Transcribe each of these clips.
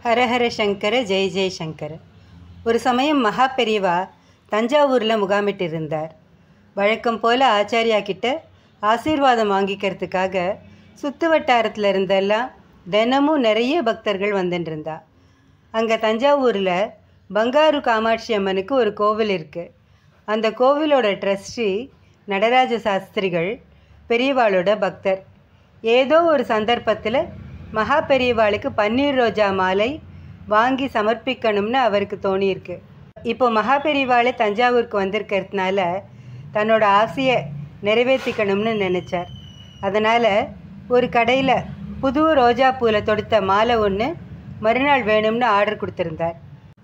ஹரஹர சங்கர ஜெய் ஜெய் சங்கர. ஒரு சமயம் மகாபெரிவா தஞ்சாவூரில் முகாமிட்டிருந்தார். வழக்கம் போல் ஆச்சாரியா கிட்ட ஆசீர்வாதம் வாங்கிக்கிறதுக்காக சுற்று வட்டாரத்தில் இருந்தெல்லாம் தினமும் நிறைய பக்தர்கள் வந்துட்டுருந்தா. அங்கே தஞ்சாவூரில் பங்காரு காமாட்சி அம்மனுக்கு ஒரு கோவில் இருக்குது. அந்த கோவிலோட ட்ரஸ்டி நடராஜ சாஸ்திரிகள் பெரியவாளோட பக்தர். ஏதோ ஒரு சந்தர்ப்பத்தில் மகாபெரிவாளுக்கு பன்னீர் ரோஜா மாலை வாங்கி சமர்ப்பிக்கணும்னு அவருக்கு தோணியிருக்கு. இப்போ மகாபெரிவாளை தஞ்சாவூருக்கு வந்திருக்கிறதுனால தன்னோட ஆசையை நிறைவேற்றிக்கணும்னு நினச்சார். அதனால் ஒரு கடையில் புது ரோஜா பூவில் தொடுத்த மாலை ஒன்று மறுநாள் வேணும்னு ஆர்டர் கொடுத்துருந்தார்.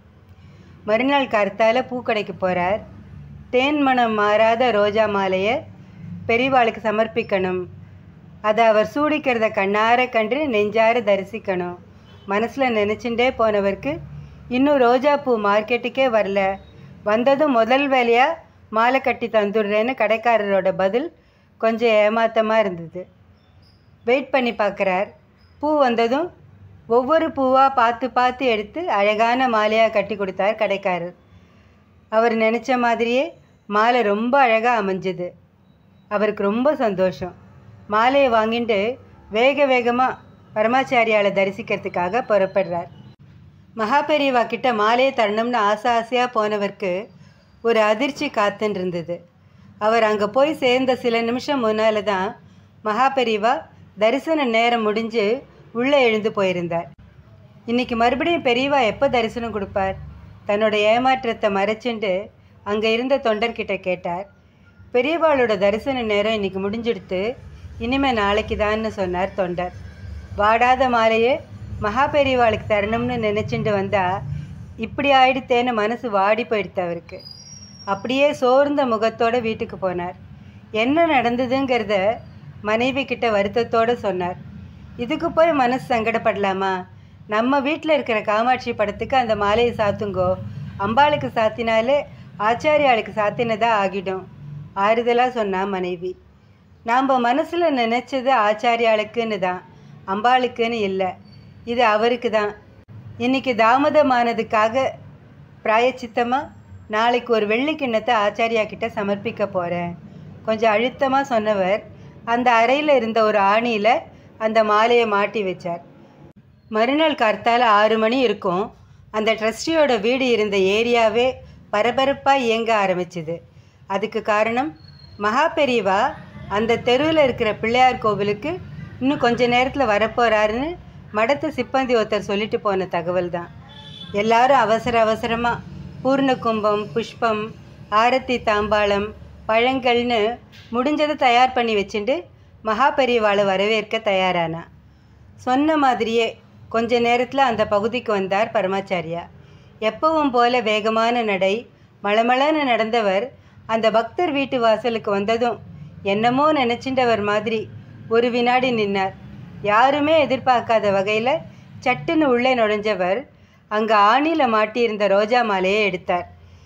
மறுநாள் கருத்தால் பூக்கடைக்கு போகிறார். தேன் மனம் மாறாத ரோஜா மாலையை பெரியவாளுக்கு சமர்ப்பிக்கணும். அதை அவர் சூடிக்கிறத கண்ணார கண்டு நெஞ்சார தரிசிக்கணும். மனசில் நினச்சிண்டே போனவருக்கு இன்னும் ரோஜா பூ மார்க்கெட்டுக்கே வரல, வந்ததும் முதல் வேலையாக மாலை கட்டி தந்துடுறேன்னு கடைக்காரரோட பதில் கொஞ்சம் ஏமாத்தமாக இருந்தது. வெயிட் பண்ணி பார்க்குறார். பூ வந்ததும் ஒவ்வொரு பூவாக பார்த்து பார்த்து எடுத்து அழகான மாலையாக கட்டி கொடுத்தார் கடைக்காரர். அவர் நினச்ச மாதிரியே மாலை ரொம்ப அழகாக அமைஞ்சது. அவருக்கு ரொம்ப சந்தோஷம். மாலையை வாங்கிட்டு வேக வேகமாக பரமாச்சாரியாவை தரிசிக்கிறதுக்காக புறப்படுறார். மகாபெரிவா கிட்ட மாலையை தரணும்னு ஆசையாக போனவருக்கு ஒரு அதிர்ச்சி காத்துன்னு இருந்தது. அவர் அங்கே போய் சேர்ந்த சில நிமிஷம் முன்னால் தான் மகாபெரிவா தரிசன நேரம் முடிஞ்சு உள்ளே எழுந்து போயிருந்தார். இன்றைக்கி மறுபடியும் பெரியவா எப்போ தரிசனம் கொடுப்பார்? தன்னோட ஏமாற்றத்தை மறைச்சிண்டு அங்கே இருந்த தொண்டர்கிட்ட கேட்டார். பெரியவாளோட தரிசன நேரம் இன்றைக்கி முடிஞ்சிடுத்து, இனிமேல் நாளைக்கு தான்னு சொன்னார் தொண்டர். வாடாத மாலையே மகாபெரிவாளுக்கு தரணும்னு நினச்சிட்டு வந்தால் இப்படி ஆயிடுத்தேன்னு மனசு வாடி போயிடுத்து அவருக்கு. அப்படியே சோர்ந்த முகத்தோடு வீட்டுக்கு போனார். என்ன நடந்ததுங்கிறத மனைவி கிட்ட வருத்தத்தோடு சொன்னார். இதுக்கு போய் மனசு சங்கடப்படலாமா? நம்ம வீட்டில் இருக்கிற காமாட்சி படத்துக்கு அந்த மாலையை சாத்துங்கோ, அம்பாளுக்கு சாத்தினாலே ஆச்சாரியாளுக்கு சாத்தினதாக ஆகிடும் ஆறுதலாக சொன்னா மனைவி. நாம் மனசில் நினச்சது ஆச்சாரியாளுக்குன்னு தான், அம்பாளுக்குன்னு இல்லை. இது அவருக்கு தான். இன்றைக்கி தாமதமானதுக்காக பிராயச்சித்தமாக நாளைக்கு ஒரு வெள்ளி கிண்ணத்தை ஆச்சாரியா கிட்ட சமர்ப்பிக்க போகிறேன் கொஞ்சம் அழுத்தமாக சொன்னவர் அந்த அறையில் இருந்த ஒரு ஆணியில் அந்த மாலையை மாட்டி வச்சார். மறுநாள் கார்த்தால 6 மணி இருக்கும். அந்த ட்ரஸ்டியோட வீடு இருந்த ஏரியாவே பரபரப்பாக இயங்க ஆரம்பிச்சுது. அதுக்கு காரணம் மகாபெரிவா அந்த தெருவில் இருக்கிற பிள்ளையார் கோவிலுக்கு இன்னும் கொஞ்ச நேரத்தில் வரப்போகிறாருன்னு மடத்து சிப்பந்தி ஒருத்தர் சொல்லிட்டு போன தகவல் தான். எல்லாரும் அவசர அவசரமாக பூர்ண கும்பம், புஷ்பம், ஆரத்தி, தாம்பாளம், பழங்கள்னு முடிஞ்சதை தயார் பண்ணி வச்சுட்டு மகாபெரிவாளை வரவேற்க தயாரானா. சொன்ன மாதிரியே கொஞ்ச நேரத்தில் அந்த பகுதிக்கு வந்தார் பரமாச்சாரியா. எப்பவும் போல வேகமான நடை, மளமளன்னு நடந்தவர் அந்த பக்தர் வீட்டு வாசலுக்கு வந்ததும் என்னமோ நினச்சின்றவர் மாதிரி ஒரு வினாடி நின்னார். யாருமே எதிர்பார்க்காத வகையில் சட்டுன்னு உள்ளே நுழைஞ்சவர் அங்கே ஆணியில் மாட்டியிருந்த ரோஜா மாலையை எடுத்தார்.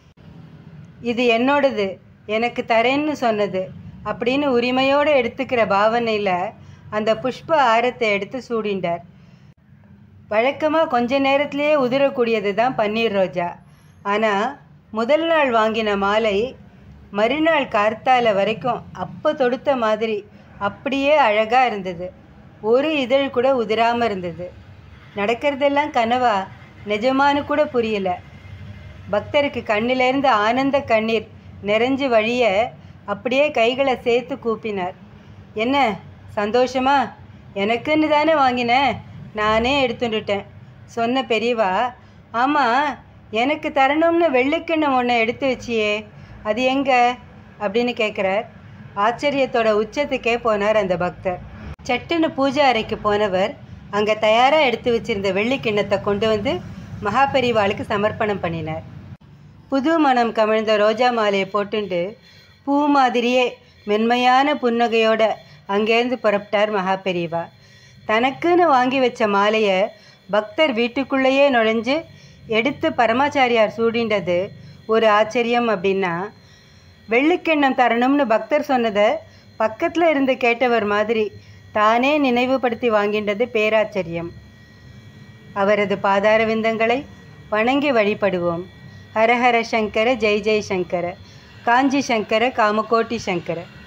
இது என்னோடது, எனக்கு தரேன்னு சொன்னது அப்படின்னு உரிமையோடு எடுத்துக்கிற பாவனையில் அந்த புஷ்ப ஆரத்தை எடுத்து சூடிண்டார். வழக்கமாக கொஞ்ச நேரத்திலேயே உதிரக்கூடியது தான் பன்னீர் ரோஜா. ஆனால் முதல் நாள் வாங்கின மாலை மறுநாள் கார்த்தால வரைக்கும் அப்போ தொடுத்த மாதிரி அப்படியே அழகாக இருந்தது. ஒரு இதழ் கூட உதிராமல் இருந்தது. நடக்கிறதெல்லாம் கனவா நிஜமானு கூட புரியல. பக்தருக்கு கண்ணிலேருந்து ஆனந்த கண்ணீர் நிறைஞ்சு வழிய அப்படியே கைகளை சேர்த்து கூப்பினார். என்ன சந்தோஷமா? எனக்குன்னு தானே வாங்கினேன், நானே எடுத்துட்டுட்டேன் சொன்ன பெரியவா. ஆமாம், எனக்கு தரணும்னு வெள்ளிக்கிண்ணம் ஒன்று எடுத்து வச்சியே, அது எங்கே அப்படின்னு கேட்குறார். ஆச்சரியத்தோட உச்சத்துக்கே போனார் அந்த பக்தர். சட்டுன்னு பூஜை அறைக்கு போனவர் அங்கே தயாராக எடுத்து வச்சிருந்த வெள்ளி கிண்ணத்தை கொண்டு வந்து மகாபெரிவாளுக்கு சமர்ப்பணம் பண்ணினார். புது மனம் கமிழ்ந்த ரோஜா மாலையை போட்டுண்டு பூ மாதிரியே மென்மையான புன்னகையோட அங்கேருந்து புறப்பட்டார் மகாபெரிவா. தனக்குன்னு வாங்கி வச்ச மாலையை பக்தர் வீட்டுக்குள்ளேயே நுழைஞ்சு எடுத்து பரமாச்சாரியார் சூடின்றது ஒரு ஆச்சரியம் அப்படின்னா, வெள்ளிக்கிண்ணம் தரணும்னு பக்தர் சொன்னதை பக்கத்தில் இருந்து கேட்டவர் மாதிரி தானே நினைவுபடுத்தி வாங்கின்றது பேராச்சரியம். அவரது பாதார விந்தங்களை வணங்கி வழிபடுவோம். ஹரஹர சங்கர, ஜெய் ஜெய் சங்கர, காஞ்சி சங்கர, காமகோட்டி சங்கர.